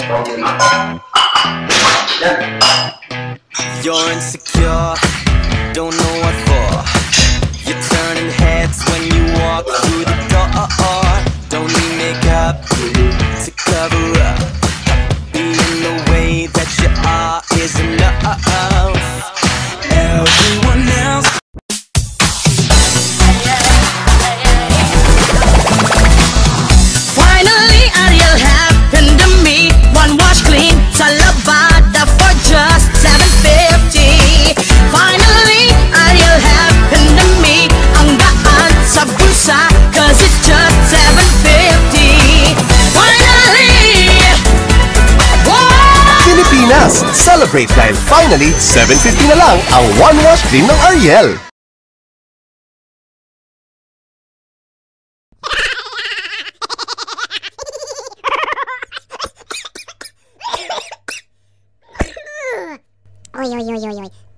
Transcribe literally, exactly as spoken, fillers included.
You're insecure, don't know what for. You're turning heads when you walk through the door. Don't need makeup to cover up. Being the way that you are is enough. Everyone else. Finally, Ariel happened to me. One wash clean, Salabada for just seven fifty. Finally, Ariel happened to me. Ang daan sa bulsa, cause it's just seven fifty. Finally! Wow! Pilipinas, celebrate dahil finally seven fifty na lang ang one wash clean ng Ariel. Oy, oy, oy, oy, oy.